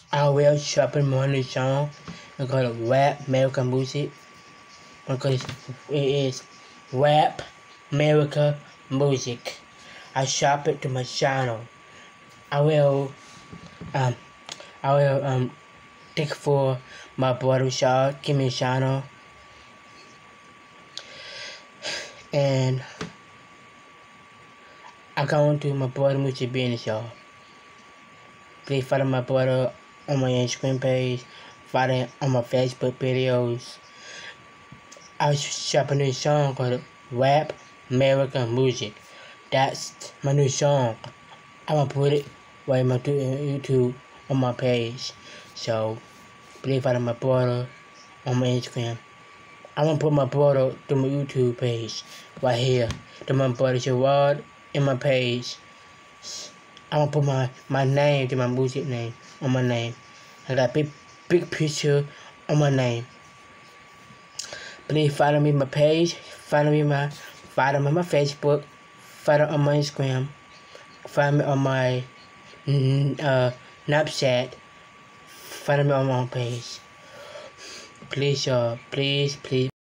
I will shopping money song. I'm gonna rap American music. It is rap America music. I shop it to my channel. I will take for my brother shop, give me a channel, and I go into my brother music business, y'all. Please follow my brother on my Instagram page, follow on my Facebook videos. I was shopping this song called Rap American Music. That's my new song. I'm gonna put it right on YouTube on my page. So please follow my brother on my Instagram. I'm gonna put my brother to my YouTube page right here. To my brother Gerard in my page. I'm gonna put my name to my music name on my name. I got big picture on my name. Please follow me on my page, follow me on my Facebook, follow on my Instagram, follow me on my Snapchat, follow me on my page. Please, y'all, please.